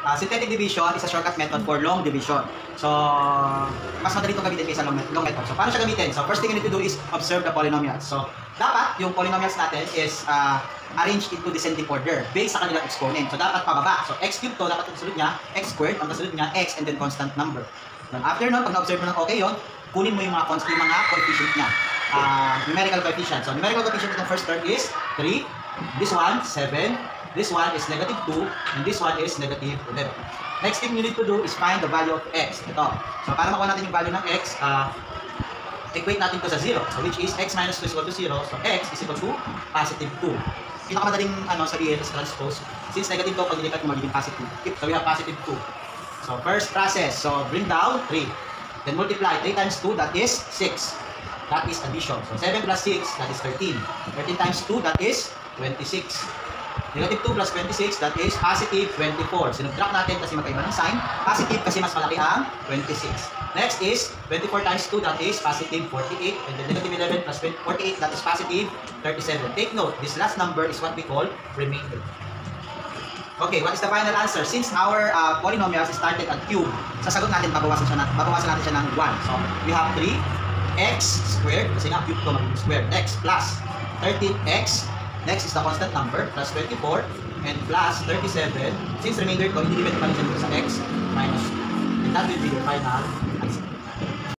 Synthetic division is a shortcut method for long division. So, mas madali itong gamitin kaysa long method. So, paano siya gamitin? So, first thing you need to do is observe the polynomials. So, dapat yung polynomials natin is arranged into descending order based sa kanilang exponent. So, dapat pababa. So, x cubed to, dapat ang kasunod niya, x squared, ang kasunod niya, x, and then constant number. Then, after nun, pag na-observe mo ng okay yun, kunin mo yung mga coefficient niya. Numerical coefficient. So, numerical coefficient itong first term is 3, this one, 7, this one is negative 2, and this one is negative 11. Next thing you need to do is find the value of x. Ito. So, para makuha natin yung value ng x, equate natin to sa 0. So, which is x minus 2 is equal to 0. So, x is equal to positive 2. Pinakamadaling sabihin is transpose. Since negative 2, pag nilipat mo magiging positive. So, we have positive 2. So, first process. So, bring down 3. Then multiply 3 times 2, that is 6. That is addition. So, 7 plus 6, that is 13. 13 times 2, that is 26. Negative 2 plus 26, that is positive 24. Sinubtract natin kasi magkaiba ng sign. Positive kasi mas malaki ang 26. Next is 24 times 2, that is positive 48. And then negative 11 plus 48, that is positive 37. Take note, this last number is what we call remainder. Okay, what is the final answer? Since our polynomials started at cube, sasagot natin, babawasan natin siya ng 1. So, we have 3x squared, kasi nga cube to magiging squared. Next, plus 13x. Next is the constant number, plus 24, and plus 37. Since remainder ko, hindi depende pa rin siya sa x minus 2. And that will be the final